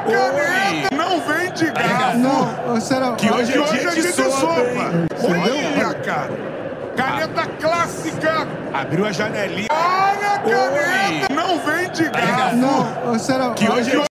caneta! Não vem de garfo! Não, será que hoje é dia de sopa! Olha, Entendeu? cara! Caneta clássica! Abriu a janelinha. Olha a caneta! Não vem de garfo! Não, será que hoje é